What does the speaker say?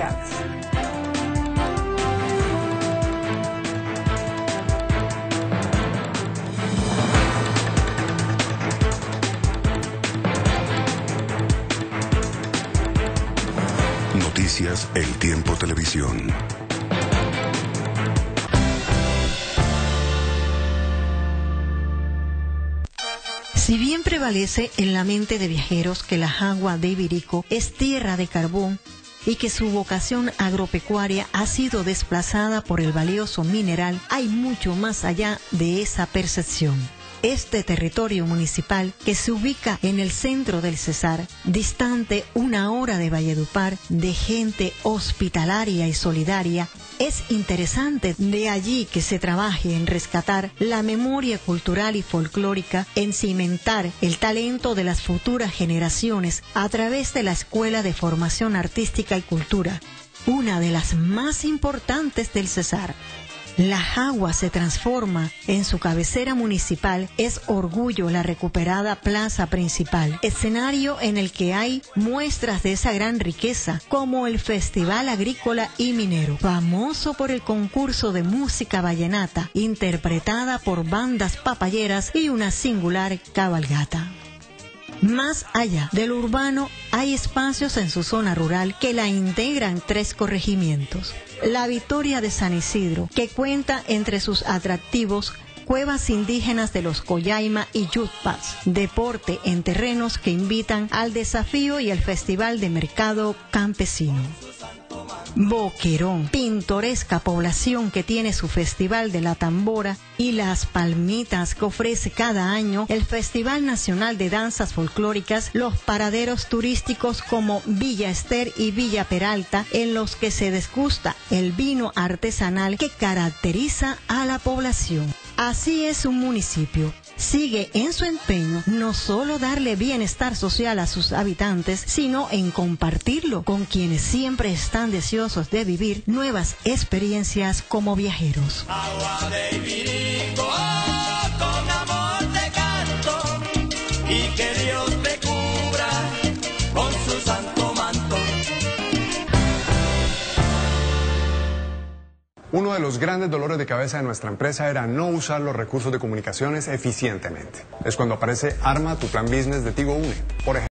musicales. Noticias El Tiempo Televisión. Si bien prevalece en la mente de viajeros que la Jagua de Ibirico es tierra de carbón y que su vocación agropecuaria ha sido desplazada por el valioso mineral, hay mucho más allá de esa percepción. Este territorio municipal, que se ubica en el centro del Cesar, distante 1 hora de Valledupar, de gente hospitalaria y solidaria, es interesante de allí que se trabaje en rescatar la memoria cultural y folclórica, en cimentar el talento de las futuras generaciones a través de la Escuela de Formación Artística y Cultura, una de las más importantes del Cesar. La Jagua se transforma en su cabecera municipal, es orgullo la recuperada plaza principal, escenario en el que hay muestras de esa gran riqueza, como el Festival Agrícola y Minero, famoso por el concurso de música vallenata, interpretada por bandas papayeras y una singular cabalgata. Más allá del urbano, hay espacios en su zona rural que la integran 3 corregimientos. La Victoria de San Isidro, que cuenta entre sus atractivos cuevas indígenas de los Collaima y Yutpas, deporte en terrenos que invitan al desafío y el Festival de Mercado Campesino. Boquerón, pintoresca población que tiene su Festival de la Tambora y las Palmitas, que ofrece cada año el Festival Nacional de Danzas Folclóricas, los paraderos turísticos como Villa Ester y Villa Peralta, en los que se degusta el vino artesanal que caracteriza a la población. Así es un municipio. Sigue en su empeño no solo darle bienestar social a sus habitantes, sino en compartirlo con quienes siempre están deseosos de vivir nuevas experiencias como viajeros. Agua de Ibirico, con amor te canto, y que Dios te cubra con su santo manto. Uno de los grandes dolores de cabeza de nuestra empresa era no usar los recursos de comunicaciones eficientemente. Es cuando aparece Arma, tu plan business de Tigo Une. Por ejemplo,